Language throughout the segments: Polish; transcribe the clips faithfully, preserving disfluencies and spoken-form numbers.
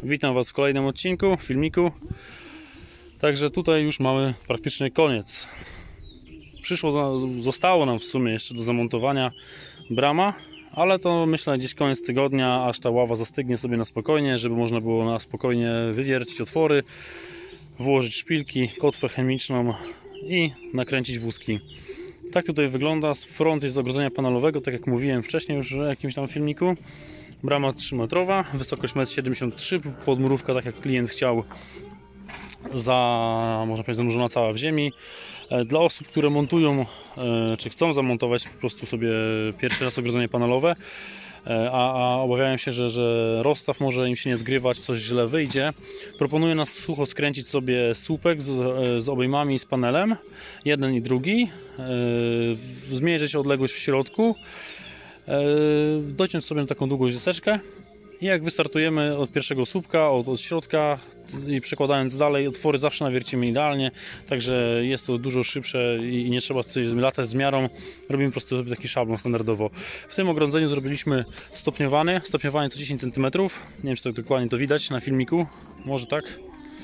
Witam Was w kolejnym odcinku, filmiku. Także tutaj już mamy praktycznie koniec. Przyszło, zostało nam w sumie jeszcze do zamontowania brama, ale to myślę gdzieś koniec tygodnia, aż ta ława zastygnie sobie na spokojnie, żeby można było na spokojnie wywiercić otwory, włożyć szpilki, kotwę chemiczną i nakręcić wózki. Tak tutaj wygląda. Front jest z ogrodzenia panelowego, tak jak mówiłem wcześniej już w jakimś tam filmiku. Brama trzymetrowa, wysokość metr siedemdziesiąt trzy, podmurówka tak jak klient chciał, za, można powiedzieć, zanurzona cała w ziemi. Dla osób, które montują, czy chcą zamontować po prostu sobie pierwszy raz ogrodzenie panelowe, a, a obawiają się, że, że rozstaw może im się nie zgrywać, coś źle wyjdzie, proponuję na sucho skręcić sobie słupek z, z obejmami z panelem, jeden i drugi, zmierzyć odległość w środku, dociąć sobie taką długą deseczkę i jak wystartujemy od pierwszego słupka, od, od środka i przekładając dalej, otwory zawsze nawiercimy idealnie, także jest to dużo szybsze i nie trzeba coś latać z miarą, robimy po prostu sobie taki szablon standardowo. W tym ogrodzeniu zrobiliśmy stopniowanie, stopniowanie co dziesięć centymetrów, nie wiem czy tak dokładnie to widać na filmiku, może tak.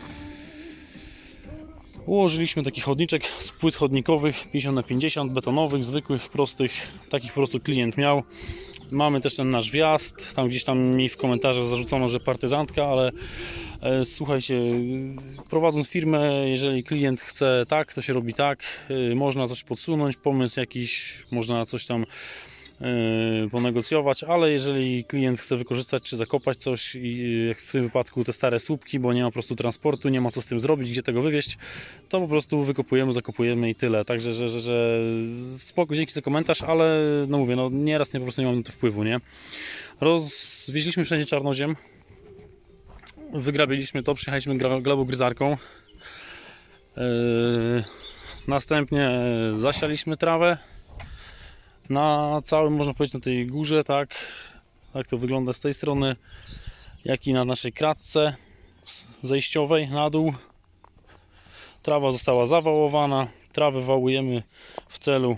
Ułożyliśmy taki chodniczek z płyt chodnikowych pięćdziesiąt na pięćdziesiąt, betonowych, zwykłych, prostych, takich po prostu klient miał. Mamy też ten nasz wjazd, tam gdzieś tam mi w komentarzach zarzucono, że partyzantka, ale e, słuchajcie, prowadząc firmę, jeżeli klient chce tak, to się robi tak, e, można coś podsunąć, pomysł jakiś, można coś tam Yy, ponegocjować, ale jeżeli klient chce wykorzystać czy zakopać coś, i jak w tym wypadku te stare słupki, bo nie ma po prostu transportu, nie ma co z tym zrobić, gdzie tego wywieźć, to po prostu wykopujemy, zakopujemy i tyle. Także, że, że, że spoko, dzięki za komentarz, ale no mówię, no nieraz nie, po prostu nie mamy na to wpływu, nie? Rozwieźliśmy wszędzie czarnoziem, wygrabiliśmy to, przyjechaliśmy glebogryzarką, yy, następnie zasialiśmy trawę na całym, można powiedzieć, na tej górze, tak, tak to wygląda z tej strony, jak i na naszej kratce zejściowej na dół. Trawa została zawałowana, trawę wałujemy w celu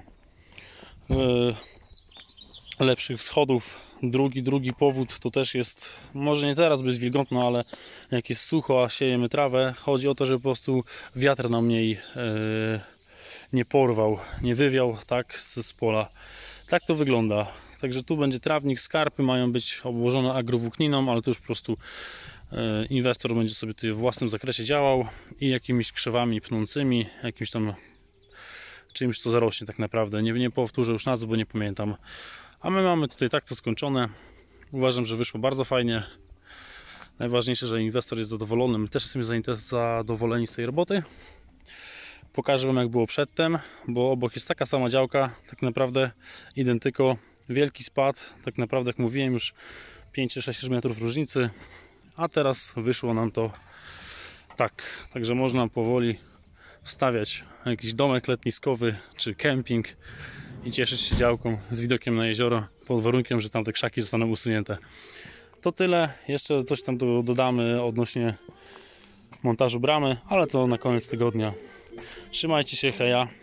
e, lepszych schodów. Drugi, drugi powód to też jest, może nie teraz, bo jest wilgotno, ale jak jest sucho, a siejemy trawę, chodzi o to, żeby po prostu wiatr nam mniej e, nie porwał, nie wywiał, tak, z, z pola. Tak to wygląda. Także tu będzie trawnik, skarpy mają być obłożone agrowłókniną, ale to już po prostu e, inwestor będzie sobie tutaj w własnym zakresie działał i jakimiś krzewami pnącymi, jakimś tam czymś, co zarośnie tak naprawdę. Nie, nie powtórzę już nazwy, bo nie pamiętam. A my mamy tutaj tak to skończone. Uważam, że wyszło bardzo fajnie. Najważniejsze, że inwestor jest zadowolony. My też jesteśmy zadowoleni z tej roboty. Pokażę Wam, jak było przedtem, bo obok jest taka sama działka, tak naprawdę identyko, wielki spad, tak naprawdę jak mówiłem już pięć czy sześć metrów różnicy, a teraz wyszło nam to tak, także można powoli wstawiać jakiś domek letniskowy czy kemping i cieszyć się działką z widokiem na jezioro, pod warunkiem, że tam te krzaki zostaną usunięte. To tyle, jeszcze coś tam dodamy odnośnie montażu bramy, ale to na koniec tygodnia. Trzymajcie się, heja.